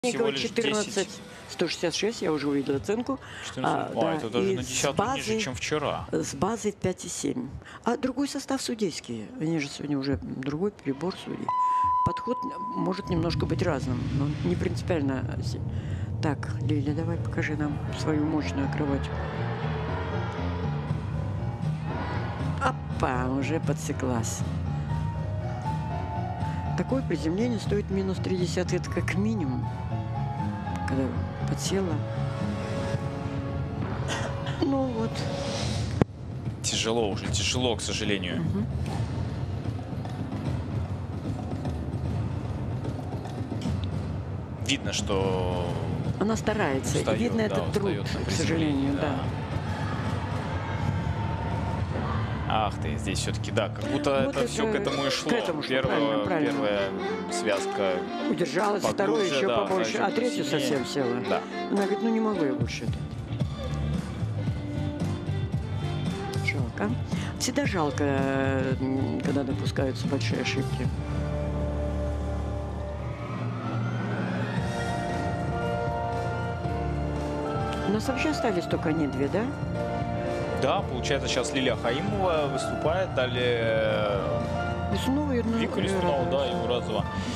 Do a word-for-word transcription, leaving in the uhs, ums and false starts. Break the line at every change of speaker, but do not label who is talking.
Всего лишь
четырнадцать сто шестьдесят шесть, я уже увидела оценку.
четырнадцать, а, да, это даже на десятую ниже, чем вчера.
С базой пять и семь. А другой состав судейский. Они же сегодня уже другой перебор судей. Подход может немножко быть разным, но не принципиально. Так, Лиля, давай покажи нам свою мощную акробатику. Опа, уже подсеклась. Такое приземление стоит минус три десятых, это как минимум, когда подсела. Ну вот.
Тяжело уже, тяжело, к сожалению.
Угу.
Видно, что...
Она старается.
Устает,
Видно
да,
этот труд, к сожалению, да. да.
Ах ты, здесь все-таки, да, как будто
вот
это, это все к этому и шло.
К этому шло,
Первая,
правильно, правильно.
Первая связка
удержалась,
поглубже,
вторую еще
да,
побольше, а третью совсем села.
Да.
Она говорит, ну не могу я больше это. Жалко. Всегда жалко, когда допускаются большие ошибки. У нас вообще остались только они две, да?
Да, получается, сейчас Лилия Хаимова выступает, далее
Лисунова,
Вика Лисунова, да, и Уразова.